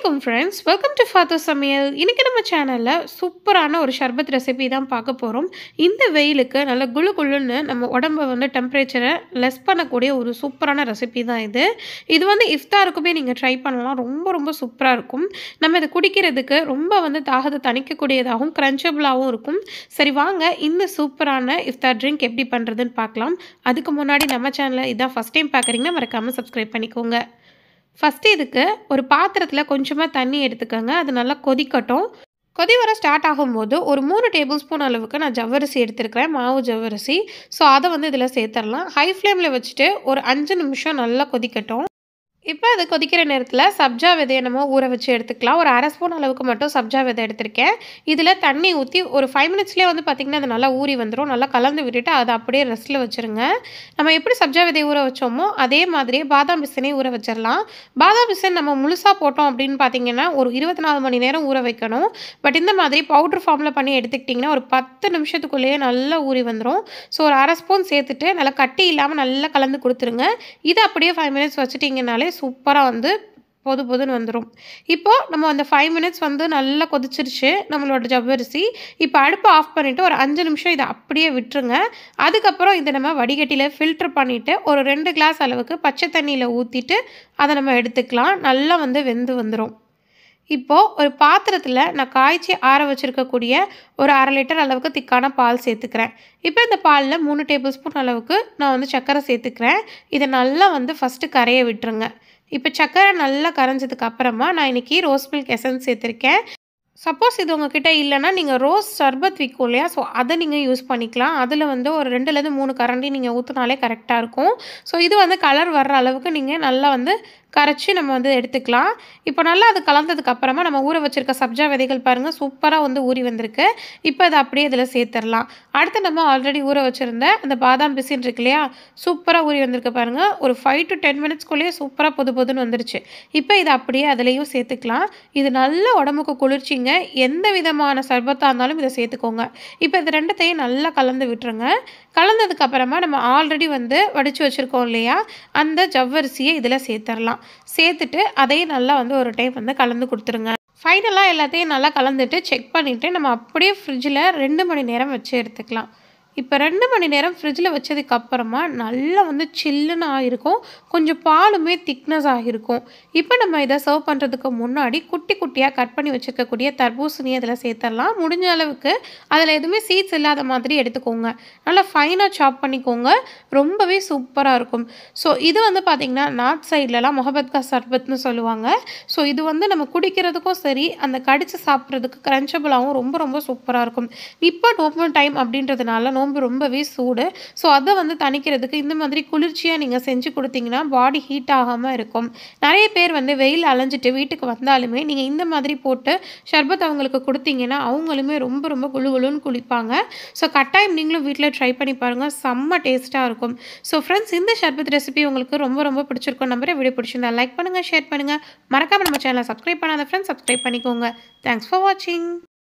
வணக்கம் friends, welcome to father சமையல். இன்னைக்கு நம்ம சேனல்ல சூப்பரான ஒரு ஷர்பத் ரெசிபி தான் பார்க்க போகிறோம். இந்த வெயிலுக்கு நல்ல குளு குளுன்னு நம்ம உடம்ப வந்து டெம்பரேச்சரை லெஸ் பண்ணக்கூடிய ஒரு சூப்பரான ரெசிபி தான் இது. இது வந்து இஃப்தாருக்குமே நீங்கள் ட்ரை பண்ணலாம். ரொம்ப ரொம்ப சூப்பராக இருக்கும். நம்ம இதை குடிக்கிறதுக்கு ரொம்ப வந்து தாகத்தை தணிக்கக்கூடியதாகவும் க்ரன்ச்சபிளாகவும் இருக்கும். சரி வாங்க, இந்த சூப்பரான இஃப்தார் ட்ரிங்க் எப்படி பண்ணுறதுன்னு பார்க்கலாம். அதுக்கு முன்னாடி நம்ம சேனலை இதான் ஃபஸ்ட் டைம் பார்க்குறீங்கன்னா மறக்காமல் சப்ஸ்கிரைப் பண்ணிக்கோங்க. ஃபஸ்ட்டு இதுக்கு ஒரு பாத்திரத்தில் கொஞ்சமாக தண்ணி எடுத்துக்கோங்க. அது நல்லா கொதிக்கட்டும். கொதி வர ஸ்டார்ட் ஆகும்போது ஒரு 3 டேபிள் ஸ்பூன் அளவுக்கு நான் ஜவ்வரிசி எடுத்துருக்கிறேன், மாவு ஜவ்வரிசி. ஸோ அதை வந்து இதில் சேர்த்துடலாம். ஹை ஃப்ளேமில் வச்சுட்டு ஒரு 5 நிமிஷம் நல்லா கொதிக்கட்டும். இப்போ அது கொதிக்கிற நேரத்தில் சப்ஜா விதையை நம்ம ஊற வச்சு எடுத்துக்கலாம். ஒரு அரை ஸ்பூன் அளவுக்கு மட்டும் சப்ஜா விதை எடுத்திருக்கேன். இதில் தண்ணி ஊற்றி ஒரு 5 மினிட்ஸ்லேயே வந்து பார்த்திங்கன்னா அது நல்லா ஊறி வந்துடும். நல்லா கலந்து விட்டுட்டு அதை அப்படியே ரெஸ்ட்டில் வச்சுருங்க. நம்ம எப்படி சப்ஜா விதையை ஊற வச்சோமோ அதே மாதிரியே பாதாம் பிசினையும் ஊற வச்சிடலாம். பாதாம் பிசின் நம்ம முழுசாக போட்டோம் அப்படின்னு பார்த்தீங்கன்னா ஒரு 24 மணி நேரம் ஊற வைக்கணும். பட் இந்த மாதிரி பவுட்ரு ஃபார்மில் பண்ணி எடுத்துக்கிட்டிங்கன்னா ஒரு 10 நிமிஷத்துக்குள்ளேயே நல்லா ஊறி வந்துடும். ஸோ ஒரு அரை ஸ்பூன் சேர்த்துட்டு நல்லா கட்டி இல்லாமல் நல்லா கலந்து கொடுத்துருங்க. இதை அப்படியே 5 மினிட்ஸ் வச்சுட்டிங்கனாலே சூப்பராக வந்து பொதுன்னு வந்துடும். இப்போது நம்ம அந்த 5 மினிட்ஸ் வந்து நல்லா கொதிச்சிருச்சு நம்மளோட ஜவ்வரிசி. இப்போ அடுப்பை ஆஃப் பண்ணிவிட்டு ஒரு 5 நிமிஷம் இதை அப்படியே விட்டுருங்க. அதுக்கப்புறம் இதை நம்ம வடிகட்டியில் ஃபில்ட்ரு பண்ணிவிட்டு ஒரு 2 கிளாஸ் அளவுக்கு பச்சை தண்ணியில் ஊற்றிட்டு அதை நம்ம எடுத்துக்கலாம். நல்லா வந்து வெந்து வந்துடும். இப்போது ஒரு பாத்திரத்தில் நான் காய்ச்சி ஆற வச்சுருக்கக்கூடிய ஒரு 1/2 லிட்டர் அளவுக்கு திக்கான பால் சேர்த்துக்கிறேன். இப்போ இந்த பாலில் 3 டேபிள் ஸ்பூன் அளவுக்கு நான் வந்து சர்க்கரை சேர்த்துக்கிறேன். இதை நல்லா வந்து ஃபஸ்ட்டு கரைய விட்டுருங்க. இப்போ சர்க்கரை நல்லா கரைஞ்சதுக்கு அப்புறமா நான் இன்றைக்கி ரோஸ் மில்க் எசன்ஸ் சேர்த்துருக்கேன். சப்போஸ் இது உங்ககிட்ட இல்லைன்னா நீங்கள் ரோஸ் சர்பத் விற்கும் இல்லையா, ஸோ அதை நீங்கள் யூஸ் பண்ணிக்கலாம். அதில் வந்து ஒரு 2லேருந்து 3 கரண்டி நீங்கள் ஊற்றினாலே கரெக்டாக இருக்கும். ஸோ இது வந்து கலர் வர்ற அளவுக்கு நீங்கள் நல்லா வந்து கரைச்சி நம்ம வந்து எடுத்துக்கலாம். இப்போ நல்லா அது கலந்ததுக்கு அப்புறமா நம்ம ஊற வச்சுருக்க சப்ஜா விதைகள் பாருங்கள் சூப்பராக வந்து ஊறி வந்திருக்கு. இப்போ அதை அப்படியே இதில் சேர்த்துடலாம். அடுத்து நம்ம ஆல்ரெடி ஊற வச்சுருந்த அந்த பாதாம் பிசின் இருக்கு இல்லையா, சூப்பராக ஊறி வந்திருக்கு பாருங்கள். ஒரு 5 to 10 மினிட்ஸ்க்குள்ளேயே சூப்பராக பொதுன்னு வந்துருச்சு. இப்போ இதை அப்படியே அதுலேயும் சேர்த்துக்கலாம். இது நல்ல உடம்புக்கு குளிர்ச்சிங்க. எந்த விதமான சர்பத்தாக இருந்தாலும் இதை சேர்த்துக்கோங்க. இப்போ இது ரெண்டுத்தையும் நல்லா கலந்து விட்டுருங்க. கலந்ததுக்கு அப்புறமா நம்ம ஆல்ரெடி வந்து வடித்து வச்சுருக்கோம் இல்லையா, அந்த ஜவ்வரிசியை இதில் சேர்த்துடலாம். சேர்த்துட்டு அதையும் நல்லா வந்து ஒரு டைம் வந்து கலந்து கொடுத்துருங்க. ஃபைனலாக எல்லாத்தையும் நல்லா கலந்துட்டு செக் பண்ணிவிட்டு நம்ம அப்படியே ஃப்ரிட்ஜில் 2 மணி நேரம் வச்சு எடுத்துக்கலாம். இப்போ 2 மணி நேரம் ஃப்ரிட்ஜில் வச்சதுக்கப்புறமா நல்லா வந்து சில்லுன்னு ஆகிருக்கும். கொஞ்சம் பாலுமே திக்னஸ் ஆகிருக்கும். இப்போ நம்ம இதை சர்வ் பண்ணுறதுக்கு முன்னாடி குட்டி குட்டியாக கட் பண்ணி வச்சுருக்கக்கூடிய தர்பூசணியை அதில் சேர்த்துடலாம். முடிஞ்ச அளவுக்கு அதில் எதுவுமே சீட்ஸ் இல்லாத மாதிரி எடுத்துக்கோங்க. நல்லா ஃபைனாக சாப் பண்ணிக்கோங்க. ரொம்பவே சூப்பராக இருக்கும். ஸோ இது வந்து பார்த்திங்கன்னா நார்த் சைட்லலாம் மொஹபத் கா சர்பத்னு சொல்லுவாங்க. ஸோ இது வந்து நம்ம குடிக்கிறதுக்கும் சரி, அந்த கடித்து சாப்பிட்றதுக்கு க்ரன்ச்சபிளாகவும் ரொம்ப ரொம்ப சூப்பராக இருக்கும். இப்போ நோம்பு டைம் அப்படின்றதுனால நோம்பு ரொம்பவே சூடு. ஸோ அதை வந்து தணிக்கிறதுக்கு இந்த மாதிரி குளிர்ச்சியாக நீங்கள் செஞ்சு கொடுத்தீங்கன்னா பாடி ஹீட் ஆகாமல் இருக்கும். நிறைய பேர் வந்து வெயில் அலைஞ்சிட்டு வீட்டுக்கு வந்தாலுமே நீங்கள் இந்த மாதிரி போட்டு ஷர்பத் அவங்களுக்கு கொடுத்தீங்கன்னா அவங்களுமே ரொம்ப ரொம்ப குளுன்னு குளிப்பாங்க. ஸோ கட்டாயம் நீங்களும் வீட்டில் ட்ரை பண்ணி பாருங்கள். செம்ம டேஸ்ட்டாக இருக்கும். ஸோ ஃப்ரெண்ட்ஸ், இந்த ஷர்பத் ரெசிபி உங்களுக்கு ரொம்ப ரொம்ப பிடிச்சிருக்கும் நம்புறேன். வீடியோ பிடிச்சிருந்தா லைக் பண்ணுங்கள், ஷேர் பண்ணுங்கள். மறக்காமல் நம்ம சேனலை சப்ஸ்கிரைப் பண்ணாத ஃப்ரெண்ட்ஸ் சப்ஸ்கிரைப் பண்ணிக்கோங்க. தேங்க்ஸ் ஃபார் வாட்சிங்.